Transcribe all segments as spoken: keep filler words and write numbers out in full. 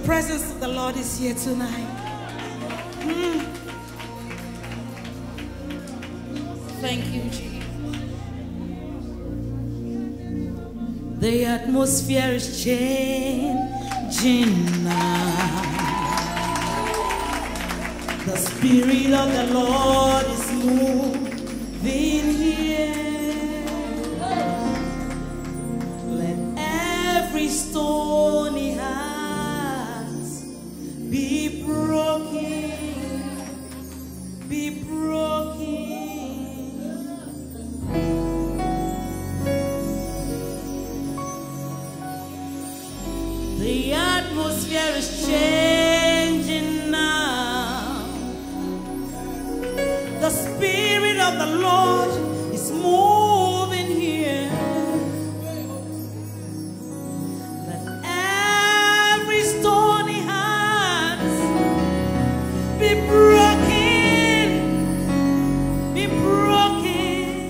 presence of the Lord is here tonight. Mm. Thank you, Jesus. The atmosphere is changing now. The Spirit of the Lord is moving here. Let every stony heart be broken, be broken. The atmosphere is changing now. The Spirit of the Lord is moving here. Let every stony heart be broken, be broken.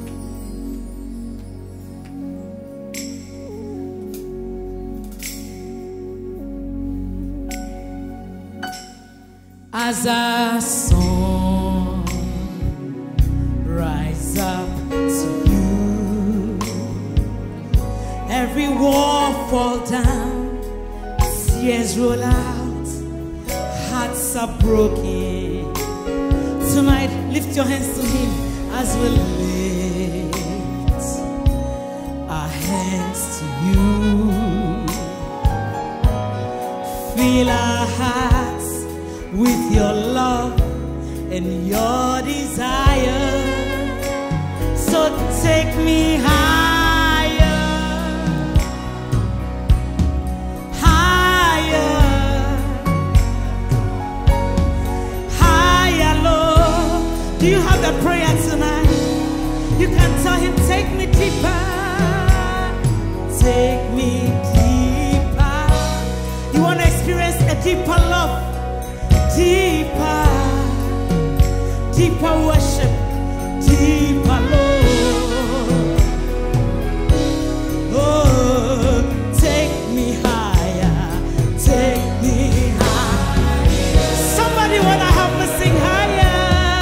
As a song rise up to you, every wall fall down, tears roll out, hearts are broken. Tonight, lift your hands to Him as we lift our hands to you. Fill our hearts with your love and your desire. So take me higher, higher, higher, Lord. Do you have that prayer tonight? You can tell Him, take me deeper, take me deeper. You want to experience a deeper love? Deeper, deeper worship, deeper Lord. Oh, take me higher, take me higher. Somebody wanna help me sing higher,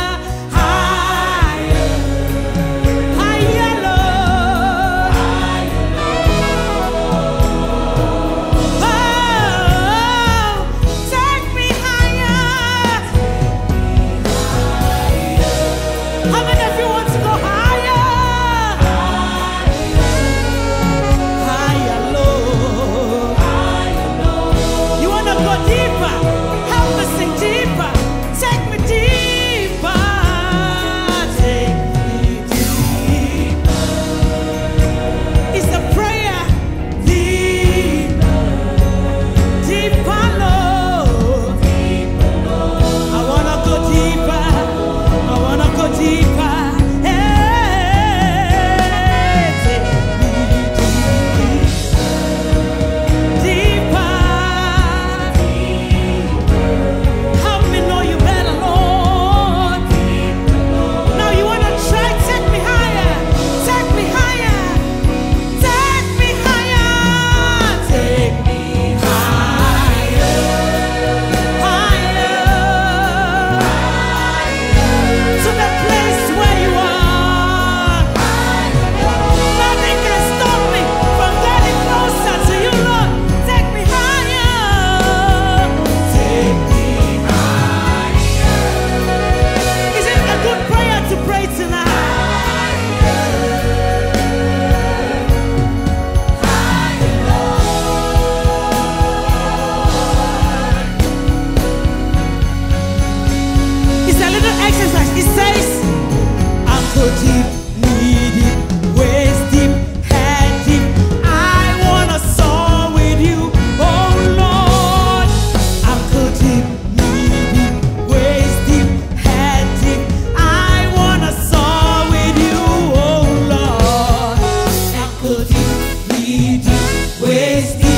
higher, higher Lord, higher Lord. Oh, take me higher. How many of you want to go higher? Higher, Lord. You want to go deeper? Help me sing deeper. Take me deeper. Take me deeper. It's a prayer. Deeper, deeper, Lord. I want to go deeper. I wanna go deeper. Hey, take me deeper, deeper. Help me know you better, Lord. Now you wanna try? Take me higher, take me higher, take me higher, take me higher, higher. To the place where you are. Nothing can stop me from getting closer to you, Lord. Take me higher. Take me higher. Is it a good prayer to pray tonight? It's a little exercise. It says, I'm so deep, knee deep, waist deep, head deep. I wanna soar with you, oh Lord. I'm so deep, knee deep, waist deep, head deep. I wanna soar with you, oh Lord. I'm so deep, knee deep, waist deep.